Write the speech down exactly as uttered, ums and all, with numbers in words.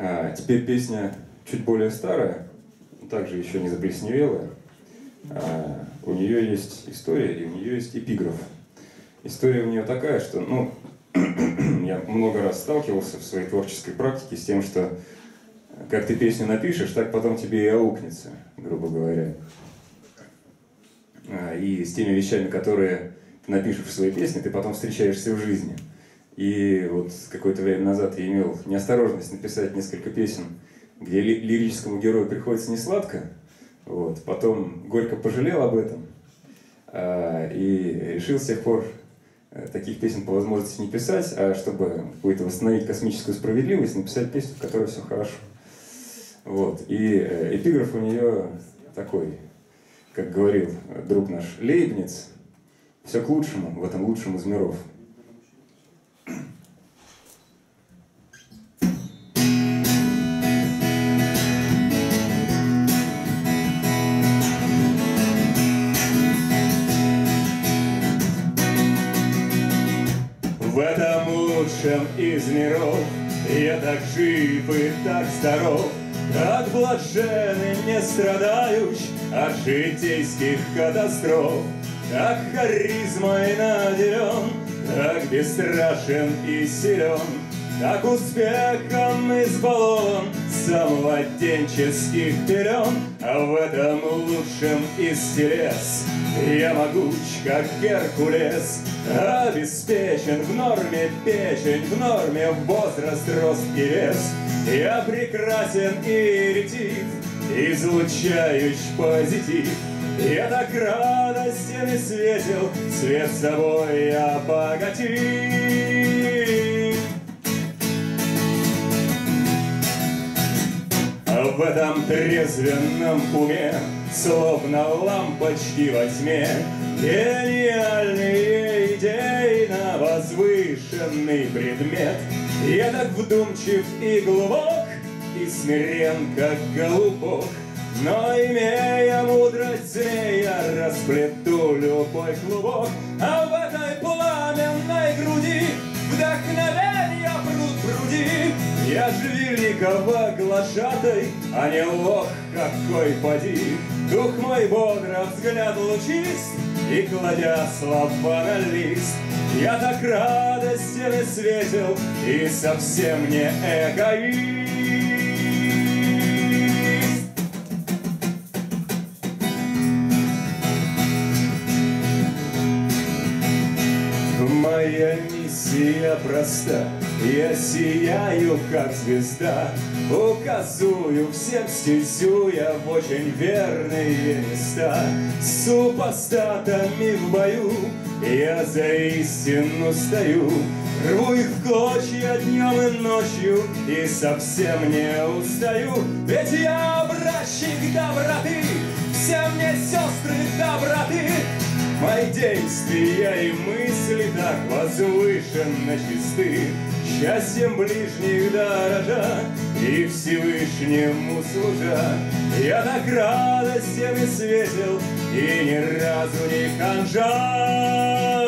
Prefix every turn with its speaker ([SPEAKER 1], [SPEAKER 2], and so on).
[SPEAKER 1] А, теперь песня чуть более старая, также еще не заплесневелая. А, у нее есть история и у нее есть эпиграф. История у нее такая, что, ну, я много раз сталкивался в своей творческой практике с тем, что как ты песню напишешь, так потом тебе и аукнется, грубо говоря. А, и с теми вещами, которые ты напишешь в своей песне, ты потом встречаешься в жизни. И вот какое-то время назад я имел неосторожность написать несколько песен, где ли лирическому герою приходится несладко. Вот. Потом горько пожалел об этом. А, и решил с тех пор таких песен по возможности не писать, а чтобы какую-то восстановить космическую справедливость, написать песню, в которой все хорошо. Вот. И эпиграф у нее такой, как говорил друг наш Лейбниц: «Все к лучшему в этом лучшем из миров». В этом лучшем из миров я так жив и так здоров, так блажен и не страдающ от житейских катастроф, так харизмой наделен, так бесстрашен и силен, так успехом избалован с младенческих пелен. А в этом лучшем из телес я могуч, как Геркулес, обеспечен в норме печень, в норме возраст, рост и вес. Я прекрасен и ретив, излучающий позитив. Я так радостен и светил, свет собой обогатив. В этом трезвенном уме, словно лампочки во тьме, гениальные идеи на возвышенный предмет. Я так вдумчив и глубок, и смирен, как голубок, но, имея мудрость змея, расплету любой клубок. А в этой пламенной груди вдохновенья пруд пруди. Я ж великого глашатай, а не лох какой поди. Дух мой бодро, взгляд лучист, и кладя слова на лист, я так радостен и светел, и совсем не эгоист. Моя миссия проста, я сияю, как звезда, указую всем стезю я в очень верные места. С супостатами в бою я за истину стою, рву их в клочья днем и ночью и совсем не устаю. Ведь я образчик доброты, все мне сестры доброты. Мои действия и мысли так возвышенно чисты, счастьем ближних дорожа и Всевышнему служа. Я так радостен и светел, и ни разу не ханжа.